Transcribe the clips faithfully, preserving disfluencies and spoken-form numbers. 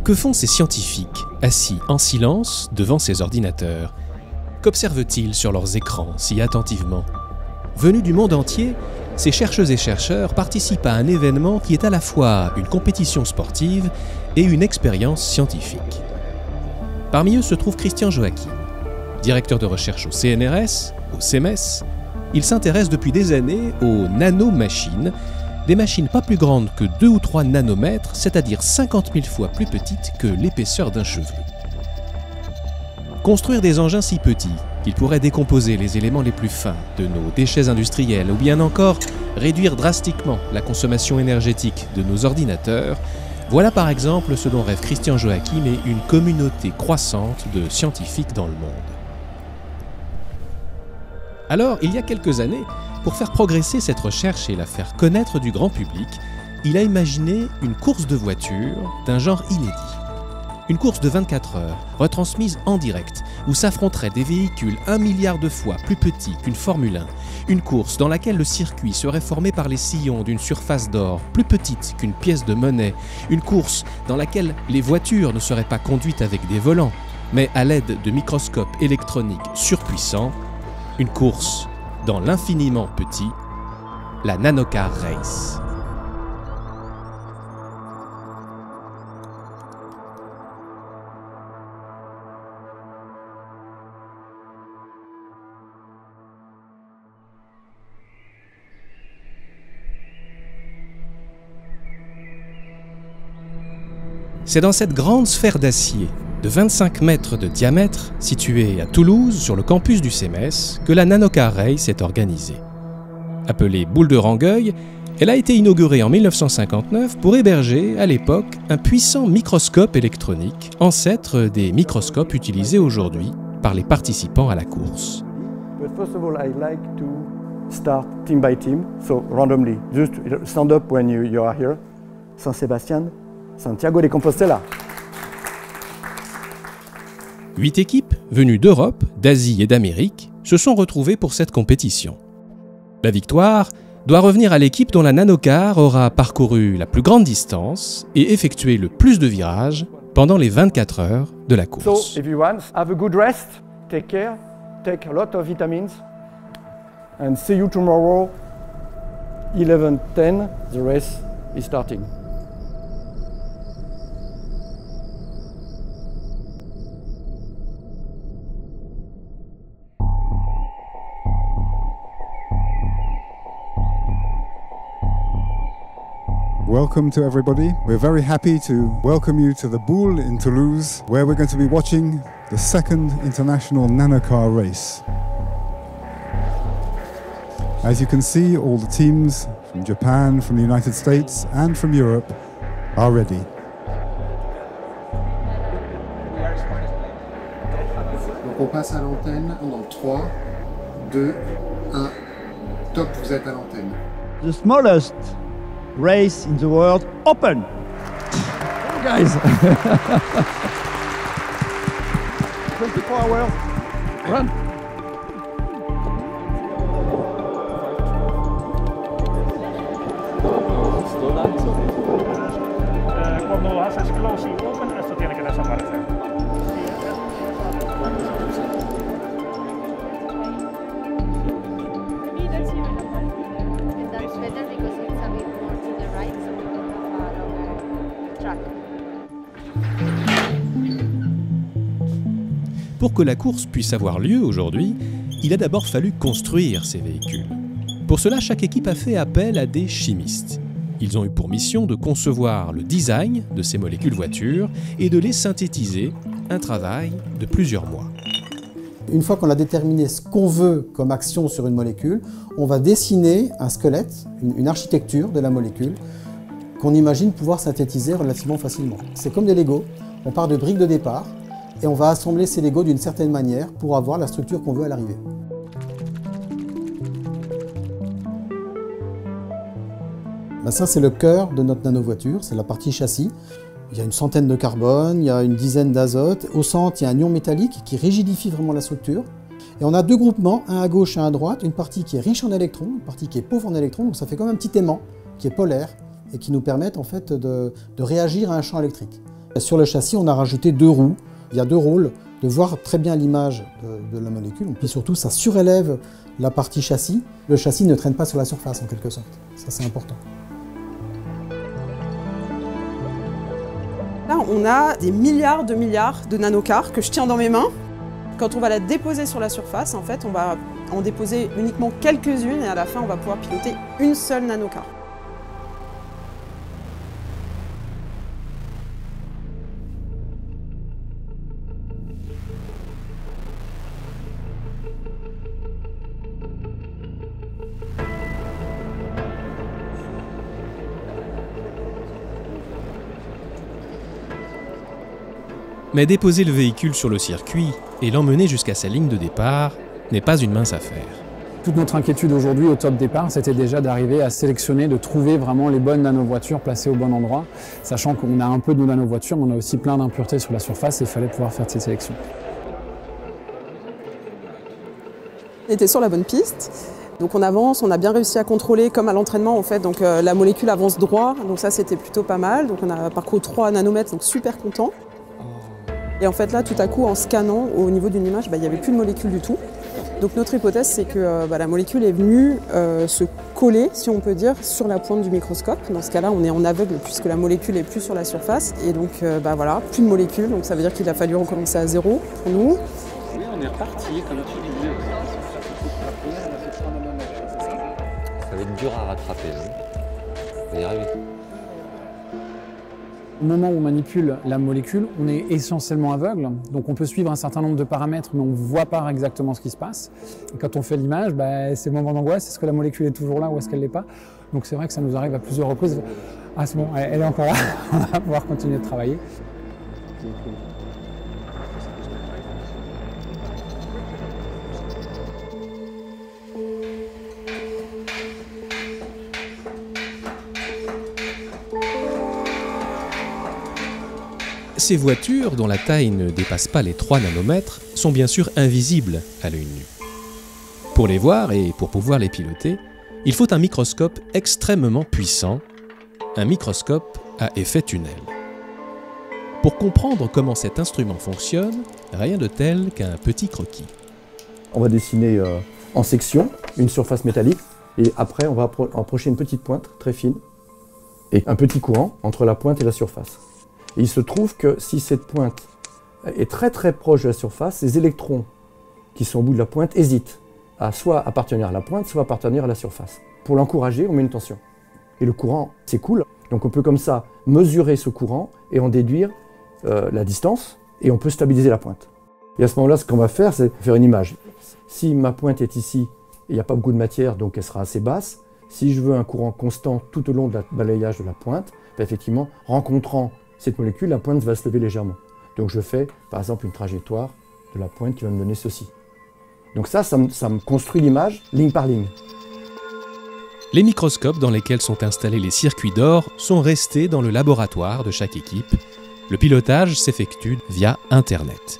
Que font ces scientifiques, assis en silence devant ces ordinateurs? Qu'observent-ils sur leurs écrans si attentivement? Venus du monde entier, ces chercheuses et chercheurs participent à un événement qui est à la fois une compétition sportive et une expérience scientifique. Parmi eux se trouve Christian Joachim, directeur de recherche au C N R S, au C E M E S. Il s'intéresse depuis des années aux nanomachines, des machines pas plus grandes que deux ou trois nanomètres, c'est-à-dire cinquante mille fois plus petites que l'épaisseur d'un cheveu. Construire des engins si petits qu'ils pourraient décomposer les éléments les plus fins de nos déchets industriels ou bien encore réduire drastiquement la consommation énergétique de nos ordinateurs, voilà par exemple ce dont rêve Christian Joachim et une communauté croissante de scientifiques dans le monde. Alors, il y a quelques années, pour faire progresser cette recherche et la faire connaître du grand public, il a imaginé une course de voitures d'un genre inédit. Une course de vingt-quatre heures, retransmise en direct, où s'affronteraient des véhicules un milliard de fois plus petits qu'une Formule un. Une course dans laquelle le circuit serait formé par les sillons d'une surface d'or plus petite qu'une pièce de monnaie. Une course dans laquelle les voitures ne seraient pas conduites avec des volants, mais à l'aide de microscopes électroniques surpuissants. Une course dans l'infiniment petit, la Nanocar Race. C'est dans cette grande sphère d'acier de vingt-cinq mètres de diamètre, située à Toulouse, sur le campus du C E M E S, que la Nanocar Race est organisée. Appelée Boule de Rangueil, elle a été inaugurée en mille neuf cent cinquante-neuf pour héberger, à l'époque, un puissant microscope électronique, ancêtre des microscopes utilisés aujourd'hui par les participants à la course. But first of all, I like to start team by team, so randomly. Just stand up when you, you are here. San Sebastián, Santiago de Compostela. Huit équipes, venues d'Europe, d'Asie et d'Amérique, se sont retrouvées pour cette compétition. La victoire doit revenir à l'équipe dont la Nanocar aura parcouru la plus grande distance et effectué le plus de virages pendant les vingt-quatre heures de la course. So, everyone, have a good rest, take care, take a lot of vitamins, and see you tomorrow, eleven ten, the race is starting. Welcome to everybody. We're very happy to welcome you to the Boule in Toulouse, where we're going to be watching the second international Nanocar race. As you can see, all the teams from Japan, from the United States and from Europe are ready. Donc on passe à l'antenne dans trois, deux, un. Top, vous êtes à l'antenne. The smallest race in the world open. Oh, guys. twenty-four hours. Run. Uh, quando hace explosive open, esto tiene que desaparecer. Pour que la course puisse avoir lieu aujourd'hui, il a d'abord fallu construire ces véhicules. Pour cela, chaque équipe a fait appel à des chimistes. Ils ont eu pour mission de concevoir le design de ces molécules voitures et de les synthétiser, un travail de plusieurs mois. Une fois qu'on a déterminé ce qu'on veut comme action sur une molécule, on va dessiner un squelette, une, une architecture de la molécule qu'on imagine pouvoir synthétiser relativement facilement. C'est comme des Lego, on part de briques de départ et on va assembler ces Legos d'une certaine manière pour avoir la structure qu'on veut à l'arrivée. Ben ça, c'est le cœur de notre nanovoiture, c'est la partie châssis. Il y a une centaine de carbone, il y a une dizaine d'azote. Au centre, il y a un ion métallique qui rigidifie vraiment la structure. Et on a deux groupements, un à gauche et un à droite, une partie qui est riche en électrons, une partie qui est pauvre en électrons. Donc ça fait comme un petit aimant qui est polaire et qui nous permettent en fait de, de réagir à un champ électrique. Sur le châssis, on a rajouté deux roues. Il y a deux rôles, de voir très bien l'image de, de la molécule. Et surtout, ça surélève la partie châssis. Le châssis ne traîne pas sur la surface, en quelque sorte. Ça, c'est important. Là, on a des milliards de milliards de nanocars que je tiens dans mes mains. Quand on va la déposer sur la surface, en fait, on va en déposer uniquement quelques-unes et à la fin, on va pouvoir piloter une seule nanocar. Mais déposer le véhicule sur le circuit et l'emmener jusqu'à sa ligne de départ n'est pas une mince affaire. Toute notre inquiétude aujourd'hui au top départ, c'était déjà d'arriver à sélectionner, de trouver vraiment les bonnes nanovoitures placées au bon endroit, sachant qu'on a un peu de nos nanovoitures, mais on a aussi plein d'impuretés sur la surface et il fallait pouvoir faire cette sélection. On était sur la bonne piste. Donc on avance, on a bien réussi à contrôler comme à l'entraînement en fait, donc euh, la molécule avance droit, donc ça c'était plutôt pas mal. Donc on a parcouru trois nanomètres, donc super content. Et en fait là, tout à coup, en scannant au niveau d'une image, bah, il n'y avait plus de molécule du tout. Donc notre hypothèse, c'est que euh, bah, la molécule est venue euh, se coller, si on peut dire, sur la pointe du microscope. Dans ce cas-là, on est en aveugle puisque la molécule est plus sur la surface. Et donc, euh, bah, voilà, plus de molécule. Donc ça veut dire qu'il a fallu recommencer à zéro pour nous. Oui, on est reparti, comme tu disais. Ça va être dur à rattraper. Hein. On va y arriver. Au moment où on manipule la molécule, on est essentiellement aveugle, donc on peut suivre un certain nombre de paramètres, mais on ne voit pas exactement ce qui se passe. Et quand on fait l'image, bah, c'est le moment d'angoisse, est-ce que la molécule est toujours là ou est-ce qu'elle ne l'est pas? Donc c'est vrai que ça nous arrive à plusieurs reprises. Ah c'est bon, elle est encore là, on va pouvoir continuer de travailler. Ces voitures, dont la taille ne dépasse pas les trois nanomètres, sont bien sûr invisibles à l'œil nu. Pour les voir et pour pouvoir les piloter, il faut un microscope extrêmement puissant, un microscope à effet tunnel. Pour comprendre comment cet instrument fonctionne, rien de tel qu'un petit croquis. On va dessiner euh, en section une surface métallique et après on va approcher une petite pointe très fine et un petit courant entre la pointe et la surface. Et il se trouve que si cette pointe est très très proche de la surface, les électrons qui sont au bout de la pointe hésitent à soit appartenir à la pointe, soit appartenir à la surface. Pour l'encourager, on met une tension. Et le courant s'écoule. Donc on peut comme ça mesurer ce courant et en déduire euh, la distance et on peut stabiliser la pointe. Et à ce moment-là, ce qu'on va faire, c'est faire une image. Si ma pointe est ici, il n'y a pas beaucoup de matière, donc elle sera assez basse. Si je veux un courant constant tout au long de la balayage de la pointe, ben effectivement, rencontrant cette molécule, la pointe va se lever légèrement. Donc je fais par exemple une trajectoire de la pointe qui va me donner ceci. Donc ça, ça me, ça me construit l'image ligne par ligne. Les microscopes dans lesquels sont installés les circuits d'or sont restés dans le laboratoire de chaque équipe. Le pilotage s'effectue via Internet.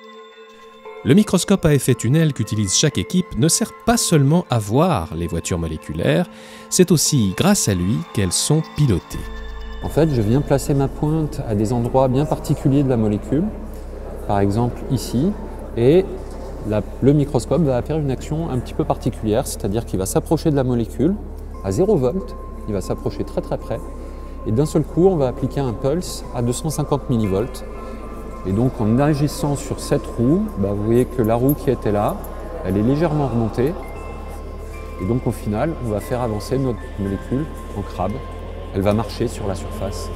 Le microscope à effet tunnel qu'utilise chaque équipe ne sert pas seulement à voir les voitures moléculaires, c'est aussi grâce à lui qu'elles sont pilotées. En fait, je viens placer ma pointe à des endroits bien particuliers de la molécule, par exemple ici, et la, le microscope va faire une action un petit peu particulière, c'est-à-dire qu'il va s'approcher de la molécule à zéro volt, il va s'approcher très très près, et d'un seul coup, on va appliquer un pulse à deux cent cinquante millivolts. Et donc, en agissant sur cette roue, bah, vous voyez que la roue qui était là, elle est légèrement remontée, et donc au final, on va faire avancer notre molécule en crabe. Elle va marcher sur la surface.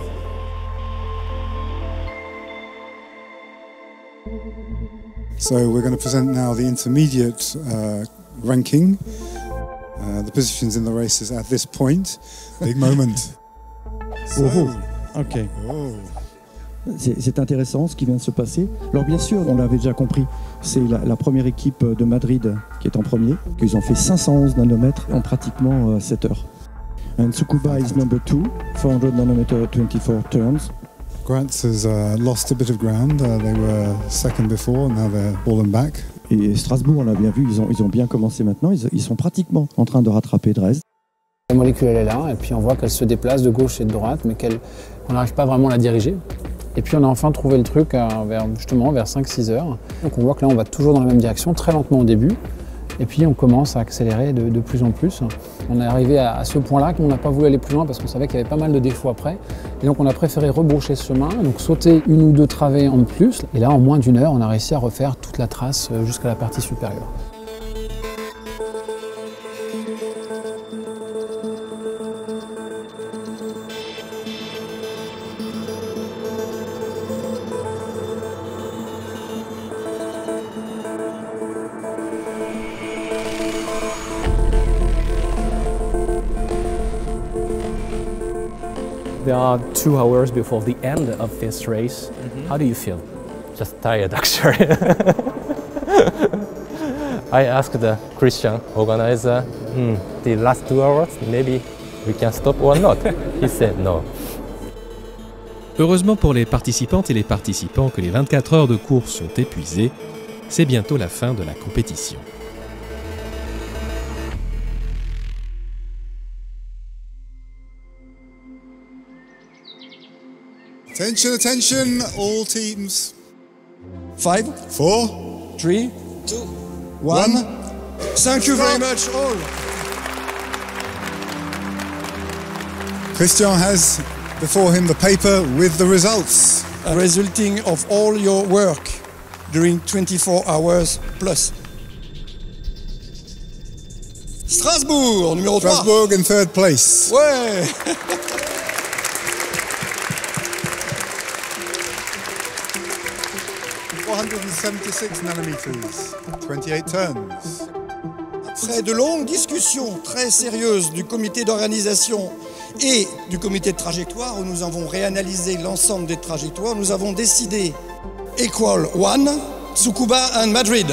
So we're going to present now the intermediate uh, ranking. Uh, the positions in the races at this point. Big moment. So, oh, ok. Oh. C'est intéressant ce qui vient de se passer. Alors bien sûr, on l'avait déjà compris, c'est la, la première équipe de Madrid qui est en premier. Ils ont fait cinq cent onze nanomètres en pratiquement euh, sept heures. And Tsukuba is number two, four hundred nanometer, twenty-four turns. Graz has uh, lost a bit of ground. Uh, they were second before, now they're fallen back. Et Strasbourg, on l'a bien vu, ils ont, ils ont bien commencé maintenant. Ils, ils sont pratiquement en train de rattraper Dresde. La molécule, elle est là, et puis on voit qu'elle se déplace de gauche et de droite, mais qu'on n'arrive pas vraiment à la diriger. Et puis on a enfin trouvé le truc euh, vers, justement vers cinq six heures. Donc on voit que là on va toujours dans la même direction, très lentement au début. Et puis on commence à accélérer de, de plus en plus. On est arrivé à, à ce point-là qu'on n'a pas voulu aller plus loin parce qu'on savait qu'il y avait pas mal de défauts après. Et donc on a préféré rebrousser ce chemin, donc sauter une ou deux travées en plus. Et là en moins d'une heure on a réussi à refaire toute la trace jusqu'à la partie supérieure. There are two hours before the end of this race. Mm-hmm. How do you feel? Just tired, actually. I asked the Christian organizer, hmm, the last two hours, maybe we can stop or not. He said no. Heureusement pour les participantes et les participants que les vingt-quatre heures de course sont épuisées, c'est bientôt la fin de la compétition. Attention, attention, all teams. Five, four, three, two, one. one. Thank you very much, all. Christian has before him the paper with the results. Uh, resulting of all your work during twenty-four hours plus. Strasbourg, numéro trois. Strasbourg in third place. Ouais. four hundred seventy-six nanometers, twenty-eight turns. Après de longues discussions très sérieuses du comité d'organisation et du comité de trajectoire, où nous avons réanalysé l'ensemble des trajectoires, nous avons décidé Equal One, Tsukuba and Madrid.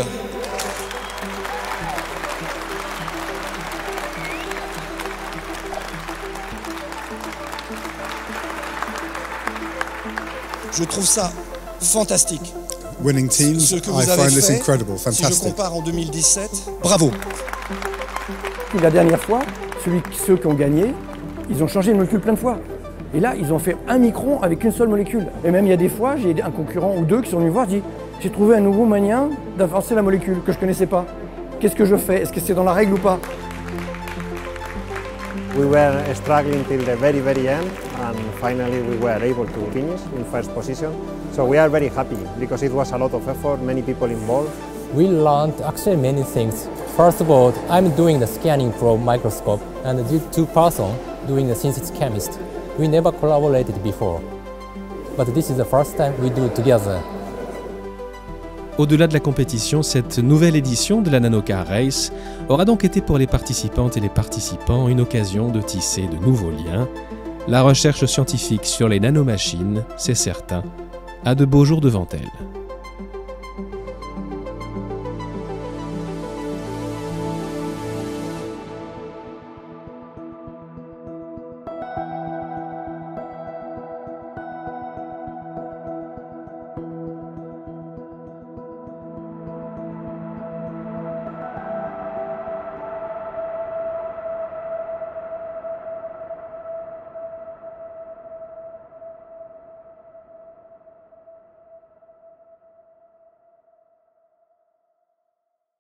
Je trouve ça fantastique. Winning teams, Ce que vous I avez find this fait, incredible, si fantastic. je compare en deux mille dix-sept, bravo. La dernière fois, celui, ceux qui ont gagné, ils ont changé de molécule plein de fois. Et là, ils ont fait un micron avec une seule molécule. Et même il y a des fois, j'ai un concurrent ou deux qui sont venus me voir, dit j'ai trouvé un nouveau moyen d'avancer la molécule que je ne connaissais pas. Qu'est-ce que je fais? Est-ce que c'est dans la règle ou pas? We were struggling till the very, very end, and finally we were able to finish in first position. So we are very happy because it was a lot of effort, many people involved. We learned actually many things. First of all, I'm doing the scanning probe microscope, and the two person doing the synthesis chemist. We never collaborated before, but this is the first time we do it together. Au-delà de la compétition, cette nouvelle édition de la Nanocar Race aura donc été pour les participantes et les participants une occasion de tisser de nouveaux liens. La recherche scientifique sur les nanomachines, c'est certain, a de beaux jours devant elle.